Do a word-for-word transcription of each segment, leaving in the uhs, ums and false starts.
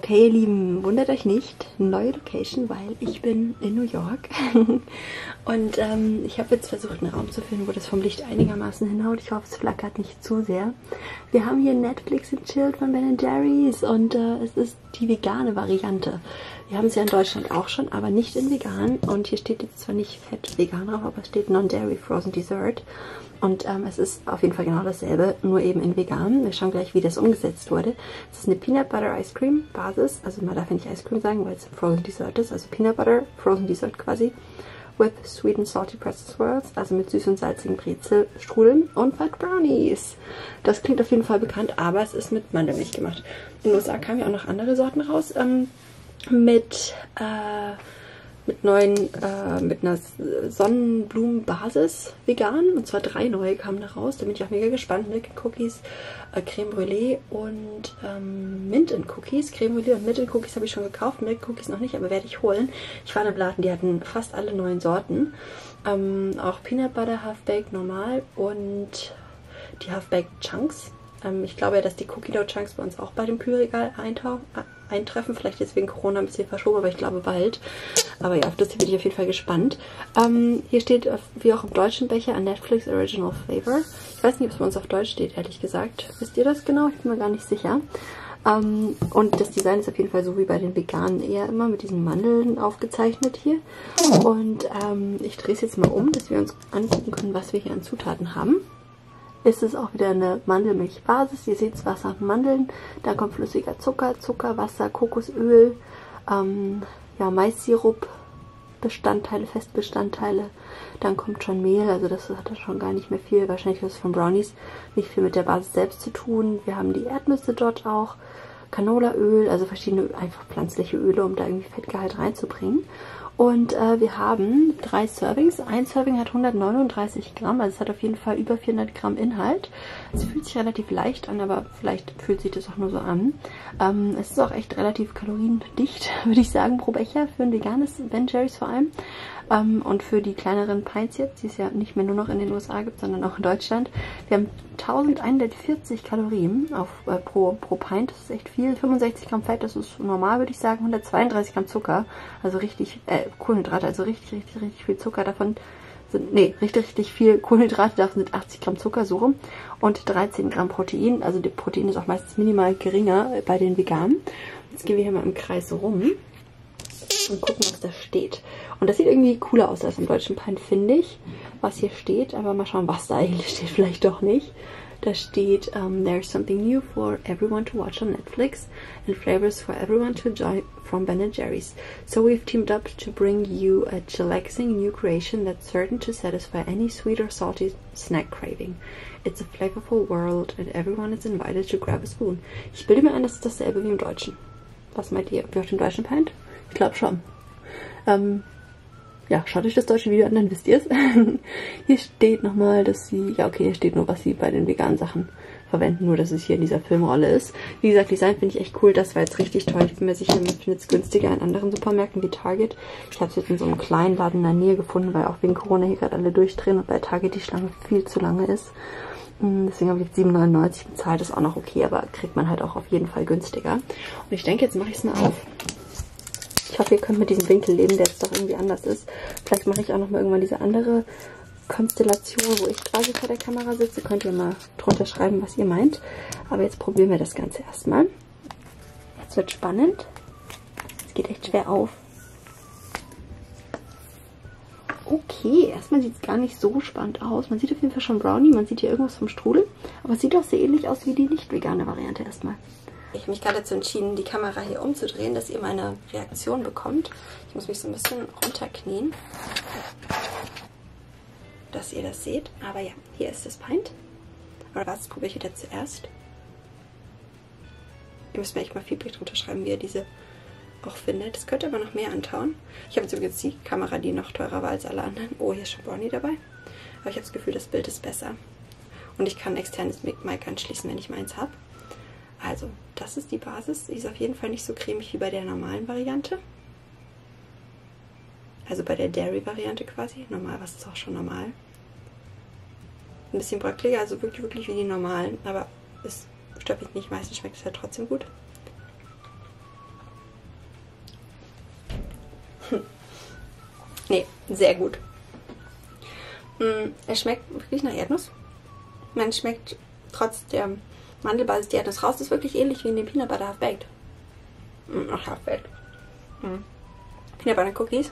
Okay, ihr Lieben, wundert euch nicht, neue Location, weil ich bin in New York und ähm, ich habe jetzt versucht, einen Raum zu finden, wo das vom Licht einigermaßen hinhaut. Ich hoffe, es flackert nicht zu sehr. Wir haben hier Netflix and Chill von Ben Jerry's und äh, es ist die vegane Variante. Wir haben es ja in Deutschland auch schon, aber nicht in vegan. Und hier steht jetzt zwar nicht fett vegan drauf, aber es steht Non-Dairy Frozen Dessert. Und ähm, es ist auf jeden Fall genau dasselbe, nur eben in vegan. Wir schauen gleich, wie das umgesetzt wurde. Es ist eine Peanut Butter Ice Cream Basis. Also man darf ja nicht Ice Cream sagen, weil es Frozen Dessert ist. Also Peanut Butter, Frozen Dessert quasi. With sweet and salty pretzel swirls. Also mit süß und salzigen Brezelstrudeln und Fat Brownies. Das klingt auf jeden Fall bekannt, aber es ist mit Mandelmilch gemacht. In den U S A kamen ja auch noch andere Sorten raus. Ähm, mit... Äh, mit neuen, äh, mit einer Sonnenblumenbasis vegan. Und zwar drei neue kamen da raus. Da bin ich auch mega gespannt. Milk and Cookies, äh, Creme Brûlée und ähm, Mint and Cookies. Creme Brûlée und Mint and Cookies habe ich schon gekauft. Milk Cookies noch nicht, aber werde ich holen. Ich war in einem Laden, die hatten fast alle neuen Sorten. Ähm, auch Peanut Butter, Half-Baked normal und die Half-Baked Chunks. Ähm, ich glaube ja, dass die Cookie Dough Chunks bei uns auch bei dem Kühlregal eintauchen. eintreffen. Vielleicht jetzt wegen Corona ein bisschen verschoben, aber ich glaube bald. Aber ja, auf das hier bin ich auf jeden Fall gespannt. Ähm, hier steht, wie auch im deutschen Becher, ein Netflix Original Flavor. Ich weiß nicht, ob es bei uns auf Deutsch steht, ehrlich gesagt. Wisst ihr das genau? Ich bin mir gar nicht sicher. Ähm, und das Design ist auf jeden Fall so wie bei den Veganen eher immer mit diesen Mandeln aufgezeichnet hier. Und ähm, ich drehe es jetzt mal um, dass wir uns angucken können, was wir hier an Zutaten haben. Ist es auch wieder eine Mandelmilchbasis. Ihr seht es, Wasser und Mandeln. Da kommt flüssiger Zucker, Zucker, Wasser, Kokosöl, ähm, ja, Maissirup, Bestandteile, Festbestandteile. Dann kommt schon Mehl, also das hat da schon gar nicht mehr viel. Wahrscheinlich ist es von Brownies nicht viel mit der Basis selbst zu tun. Wir haben die Erdnüsse dort auch, Canolaöl, also verschiedene einfach pflanzliche Öle, um da irgendwie Fettgehalt reinzubringen. Und äh, wir haben drei Servings. Ein Serving hat hundertneununddreißig Gramm, also es hat auf jeden Fall über vierhundert Gramm Inhalt. Es fühlt sich relativ leicht an, aber vielleicht fühlt sich das auch nur so an. Ähm, es ist auch echt relativ kaloriendicht, würde ich sagen, pro Becher für ein veganes Ben Jerry's vor allem. Ähm, und für die kleineren Pints jetzt, die es ja nicht mehr nur noch in den U S A gibt, sondern auch in Deutschland. Wir haben eintausendeinhundertvierzig Kalorien auf, äh, pro, pro Pint, das ist echt viel. fünfundsechzig Gramm Fett, das ist normal, würde ich sagen. hundertzweiunddreißig Gramm Zucker, also richtig, äh, Kohlenhydrate, also richtig, richtig, richtig viel Zucker. Davon sind, nee, richtig, richtig viel Kohlenhydrate, davon sind achtzig Gramm Zucker, so rum. Und dreizehn Gramm Protein, also die Protein ist auch meistens minimal geringer bei den Veganen. Jetzt gehen wir hier mal im Kreis rum und gucken, was da steht. Und das sieht irgendwie cooler aus als im deutschen Pint, finde ich, was hier steht. Aber mal schauen, was da eigentlich steht. Vielleicht doch nicht. Da steht, um, there's something new for everyone to watch on Netflix and flavors for everyone to enjoy from Ben Jerry's. So we've teamed up to bring you a chillaxing new creation that's certain to satisfy any sweet or salty snack craving. It's a flavorful world and everyone is invited to grab a spoon. Ich bilde mir ein, das ist dasselbe wie im Deutschen. Was meint ihr? Wie auf dem deutschen Pint? Ich glaube schon. Ähm, ja, schaut euch das deutsche Video an, dann wisst ihr es. Hier steht nochmal, dass sie, ja okay, hier steht nur, was sie bei den veganen Sachen verwenden, nur dass es hier in dieser Filmrolle ist. Wie gesagt, Design finde ich echt cool, das war jetzt richtig toll. Ich bin mir sicher, man findet es günstiger in anderen Supermärkten wie Target. Ich habe es jetzt in so einem kleinen Laden in der Nähe gefunden, weil auch wegen Corona hier gerade alle durchdrehen und bei Target die Schlange viel zu lange ist. Deswegen habe ich jetzt sieben neunundneunzig bezahlt, ist auch noch okay, aber kriegt man halt auch auf jeden Fall günstiger. Und ich denke, jetzt mache ich es mal auf. Ich hoffe, ihr könnt mit diesem Winkel leben, der jetzt doch irgendwie anders ist. Vielleicht mache ich auch noch mal irgendwann diese andere Konstellation, wo ich quasi vor der Kamera sitze. Könnt ihr mal drunter schreiben, was ihr meint. Aber jetzt probieren wir das Ganze erstmal. Jetzt wird spannend. Es geht echt schwer auf. Okay, erstmal sieht es gar nicht so spannend aus. Man sieht auf jeden Fall schon Brownie, man sieht hier irgendwas vom Strudel. Aber es sieht auch sehr ähnlich aus wie die nicht vegane Variante erstmal. Ich habe mich gerade dazu entschieden, die Kamera hier umzudrehen, dass ihr meine Reaktion bekommt. Ich muss mich so ein bisschen runterknien, dass ihr das seht. Aber ja, hier ist das Pint. Aber was probiere ich wieder zuerst? Ihr müsst mir echt mal Feedback drunter schreiben, wie ihr diese auch findet. Das könnte aber noch mehr antauen. Ich habe jetzt übrigens die Kamera, die noch teurer war als alle anderen. Oh, hier ist schon Brownie dabei. Aber ich habe das Gefühl, das Bild ist besser. Und ich kann ein externes Mic anschließen, wenn ich meins habe. Also, das ist die Basis. Die ist auf jeden Fall nicht so cremig wie bei der normalen Variante. Also bei der Dairy-Variante quasi. Normal, was ist auch schon normal. Ein bisschen bröckliger, also wirklich, wirklich wie die normalen. Aber es stört mich nicht. Meistens schmeckt es halt trotzdem gut. Nee, sehr gut. Mm, es schmeckt wirklich nach Erdnuss. Man schmeckt trotz der Mandelbasis die Erdnuss raus. Das ist wirklich ähnlich wie in den Peanut Butter Half Baked. Mm, ach, Half Baked. Mm. Peanut Butter Cookies.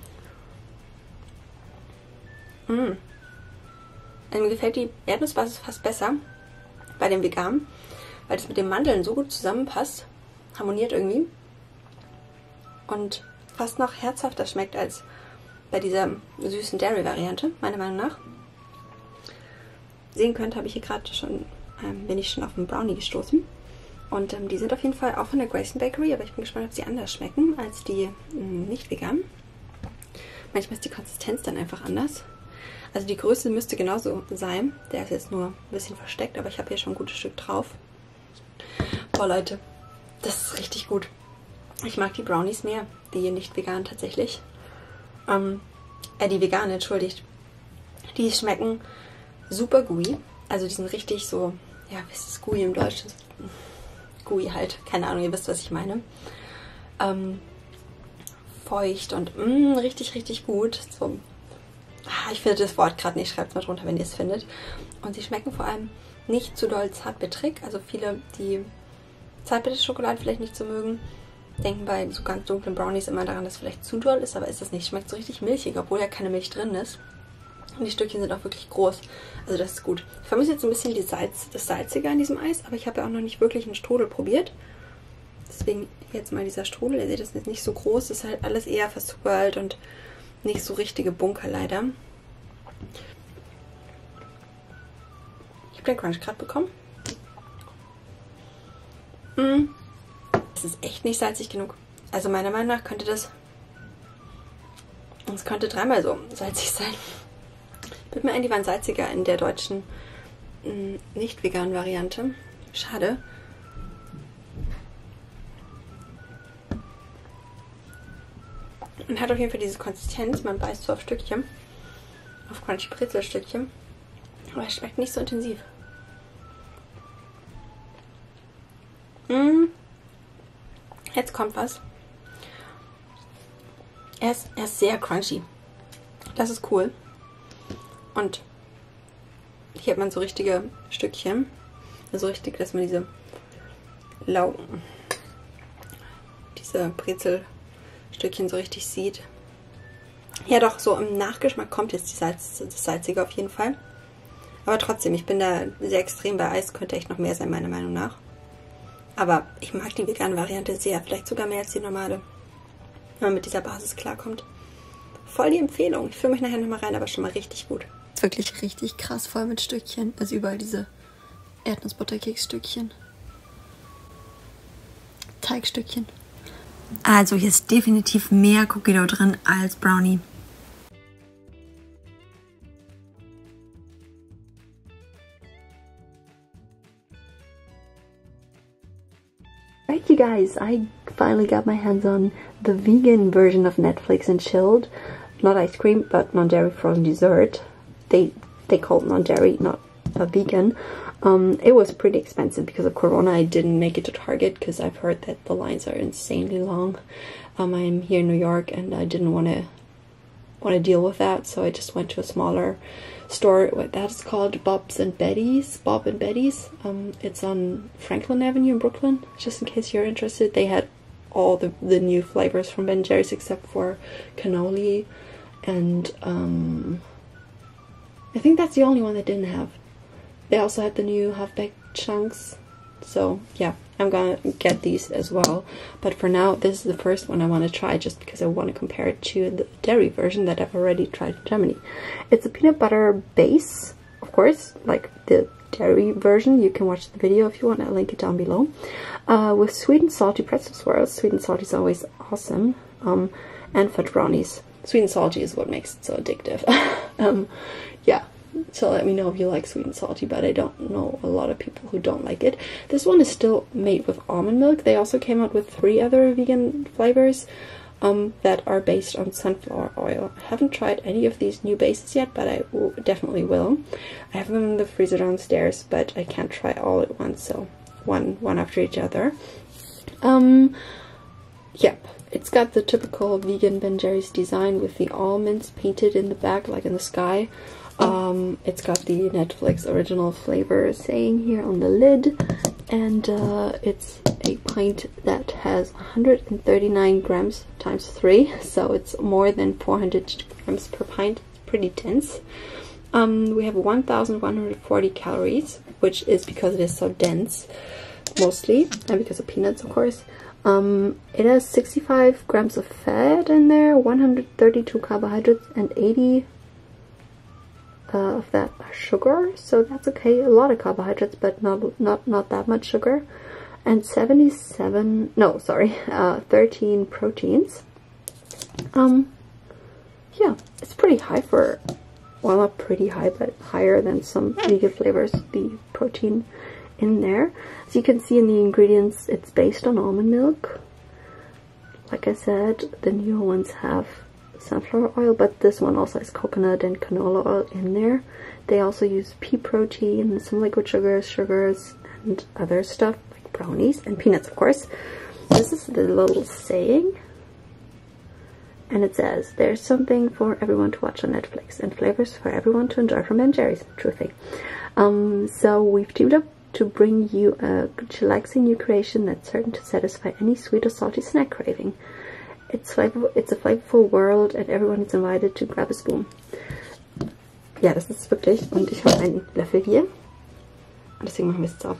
Mm. Also mir gefällt die Erdnussbasis fast besser bei dem Veganen, weil das mit den Mandeln so gut zusammenpasst. Harmoniert irgendwie. Und fast noch herzhafter schmeckt als bei dieser süßen Dairy-Variante, meiner Meinung nach. Sehen könnt, habe ich hier gerade schon, ähm, bin ich schon auf einen Brownie gestoßen. Und ähm, die sind auf jeden Fall auch von der Grayson Bakery, aber ich bin gespannt, ob sie anders schmecken als die ähm, nicht veganen. Manchmal ist die Konsistenz dann einfach anders. Also die Größe müsste genauso sein. Der ist jetzt nur ein bisschen versteckt, aber ich habe hier schon ein gutes Stück drauf. Boah Leute, das ist richtig gut. Ich mag die Brownies mehr, die nicht vegan tatsächlich. Ähm, äh, die veganen, entschuldigt. Die schmecken super gooey. Also die sind richtig so, ja, wie ist das gooey im Deutschen? Gooey halt, keine Ahnung, ihr wisst, was ich meine. Ähm, feucht und mh, richtig, richtig gut. So, ah, ich finde das Wort gerade nicht, schreibt es mal drunter, wenn ihr es findet. Und sie schmecken vor allem nicht zu doll zartbittrig. Also viele, die Zartbitterschokolade vielleicht nicht so mögen, denken bei so ganz dunklen Brownies immer daran, dass es vielleicht zu doll ist, aber ist das nicht. Schmeckt so richtig milchig, obwohl ja keine Milch drin ist. Und die Stückchen sind auch wirklich groß. Also das ist gut. Ich vermisse jetzt ein bisschen die Salz, das Salzige an diesem Eis, aber ich habe ja auch noch nicht wirklich einen Strudel probiert. Deswegen jetzt mal dieser Strudel. Ihr seht, das ist nicht so groß. Das ist halt alles eher verswirlt und nicht so richtige Bunker leider. Ich habe den Crunch gerade bekommen. Mm. Das ist echt nicht salzig genug. Also meiner Meinung nach könnte das... Es könnte dreimal so salzig sein. Bild mir ein, die waren salziger in der deutschen nicht veganen Variante. Schade. Und hat auf jeden Fall diese Konsistenz. Man beißt so auf Stückchen. Auf Crunchy Brezelstückchen. Aber es schmeckt nicht so intensiv. Mmh. Jetzt kommt was. Er ist, er ist sehr crunchy. Das ist cool. Und hier hat man so richtige Stückchen. Also richtig, dass man diese Lau diese Brezelstückchen so richtig sieht. Ja doch, so im Nachgeschmack kommt jetzt die Salz, das Salzige auf jeden Fall. Aber trotzdem, ich bin da sehr extrem bei Eis. Könnte echt noch mehr sein, meiner Meinung nach. Aber ich mag die vegane Variante sehr. Vielleicht sogar mehr als die normale. Wenn man mit dieser Basis klarkommt. Voll die Empfehlung. Ich fühle mich nachher nochmal rein, aber schon mal richtig gut. Wirklich richtig krass voll mit Stückchen. Also überall diese Erdnussbutterkeksstückchen. Teigstückchen. Also hier ist definitiv mehr Cookie Dough drin als Brownie. Right, you guys, I finally got my hands on the vegan version of Netflix and Chilled. Not ice cream, but non-dairy frozen dessert. They they call it non-dairy, not a vegan. Um, it was pretty expensive because of Corona. I didn't make it to Target because I've heard that the lines are insanely long. Um, I'm here in New York and I didn't want to want to deal with that, so I just went to a smaller store. What that is called, Bob's and Betty's. Bob and Betty's. Um, it's on Franklin Avenue in Brooklyn. Just in case you're interested, they had all the the new flavors from Ben and Jerry's except for cannoli, and um, I think that's the only one they didn't have. They also had the new half-baked chunks. So yeah, I'm gonna get these as well. But for now, this is the first one I want to try just because I want to compare it to the dairy version that I've already tried in Germany. It's a peanut butter base, of course, like the dairy version. You can watch the video if you want. I'll link it down below. Uh, with sweet and salty pretzel swirls. Sweet and salty is always awesome. Um, and fudge brownies. Sweet and salty is what makes it so addictive. um, yeah. So let me know if you like sweet and salty, but I don't know a lot of people who don't like it. This one is still made with almond milk. They also came out with three other vegan flavors um, that are based on sunflower oil. I haven't tried any of these new bases yet, but I will, definitely will. I have them in the freezer downstairs, but I can't try all at once, so one one after each other. Um, yep, it's got the typical vegan Ben Jerry's design with the almonds painted in the back, like in the sky. Um, it's got the Netflix original flavor saying here on the lid, and uh, it's a pint that has one hundred thirty-nine grams times three, so it's more than four hundred grams per pint. It's pretty dense. Um, we have one thousand one hundred forty calories, which is because it is so dense, mostly, and because of peanuts, of course. Um, it has sixty-five grams of fat in there, one hundred thirty-two carbohydrates, and eighty Uh, of that sugar, so that's okay. A lot of carbohydrates, but not not not that much sugar, and seventy-seven. No, sorry, uh, thirteen proteins. Um, yeah, it's pretty high for, well, not pretty high, but higher than some vegan flavors. The protein in there, as you can see in the ingredients, it's based on almond milk. Like I said, the newer ones have sunflower oil, but this one also has coconut and canola oil in there. They also use pea protein, some liquid sugars, sugars, and other stuff like brownies and peanuts, of course. This is the little saying, and it says, "There's something for everyone to watch on Netflix, and flavors for everyone to enjoy from Ben Jerry's." True thing. Um, so we've teamed up to bring you a chillaxing new creation that's certain to satisfy any sweet or salty snack craving. It's flavorful, it's a flavorful world, and everyone is invited to grab a spoon. Ja, das ist wirklich, und ich habe einen Löffel hier, und deswegen machen wir es jetzt auf.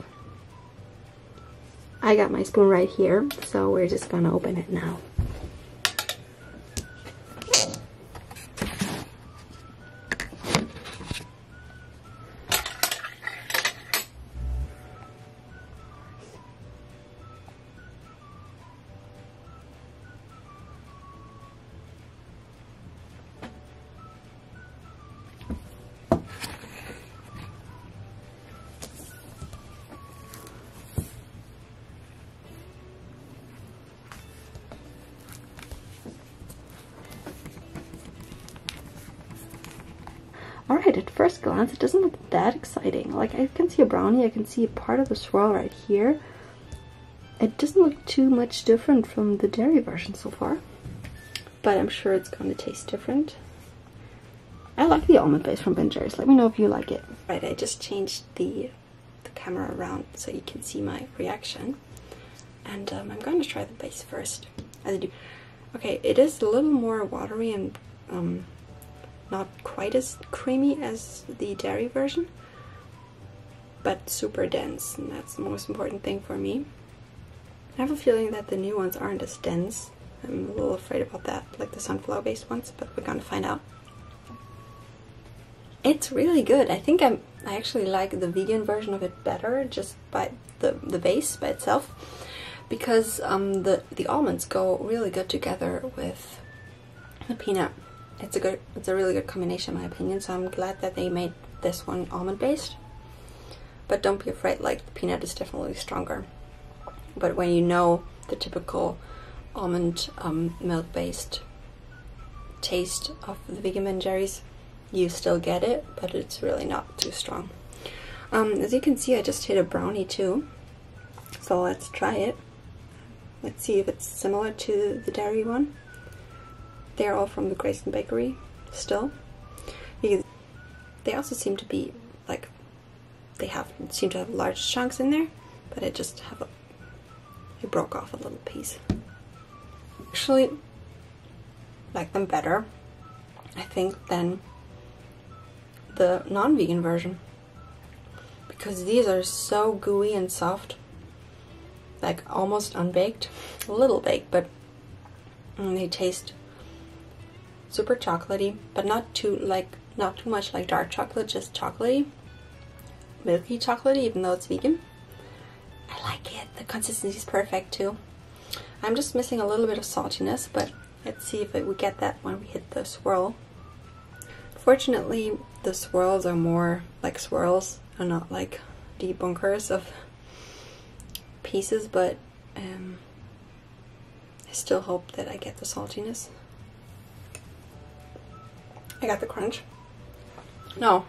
I got my spoon right here, so we're just gonna open it now. Alright, at first glance, it doesn't look that exciting. Like, I can see a brownie, I can see part of the swirl right here. It doesn't look too much different from the dairy version so far, but I'm sure it's going to taste different. I like the almond base from Ben Jerry's. Let me know if you like it. Right, I just changed the, the camera around so you can see my reaction. And um, I'm going to try the base first, as I do. Okay, it is a little more watery and um, not quite as creamy as the dairy version, but super dense, and that's the most important thing for me. I have a feeling that the new ones aren't as dense. I'm a little afraid about that, like the sunflower based ones, but we're gonna find out. It's really good. I think I'm, I actually like the vegan version of it better, just by the, the base by itself, because um, the, the almonds go really good together with the peanut. It's a good, it's a really good combination in my opinion, so I'm glad that they made this one almond based. But don't be afraid, like the peanut is definitely stronger. But when you know the typical almond um, milk based taste of the vegan Ben Jerry's, you still get it, but it's really not too strong. Um, as you can see, I just hit a brownie too, so let's try it. Let's see if it's similar to the dairy one. They're all from the Grayson Bakery still. Because they also seem to be like, they have seem to have large chunks in there, but I just have a, it broke off a little piece. Actually, like them better, I think, than the non-vegan version, because these are so gooey and soft, like almost unbaked, a little baked, but mm, they taste super chocolatey, but not too like not too much like dark chocolate, just chocolatey, milky chocolatey, even though it's vegan. I like it. The consistency is perfect too. I'm just missing a little bit of saltiness, but let's see if it, we get that when we hit the swirl. Fortunately, the swirls are more like swirls and not like debunkers of pieces, but um, I still hope that I get the saltiness. I got the crunch. No.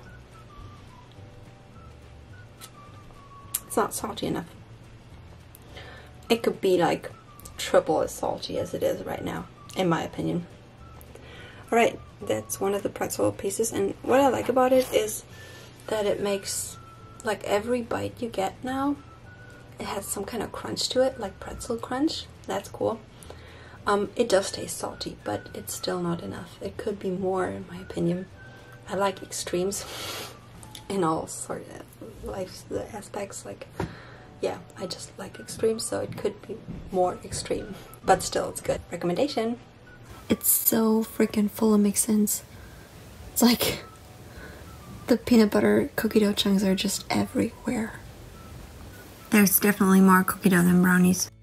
It's not salty enough. It could be like triple as salty as it is right now, in my opinion. Alright, that's one of the pretzel pieces, and what I like about it is that it makes, like, every bite you get now, it has some kind of crunch to it, like pretzel crunch. That's cool. Um, it does taste salty, but it's still not enough. It could be more, in my opinion. I like extremes in all sort of life aspects. Like, yeah, I just like extremes, so it could be more extreme, but still, it's good. Recommendation. It's so freaking full of mix-ins. It's like the peanut butter cookie dough chunks are just everywhere. There's definitely more cookie dough than brownies.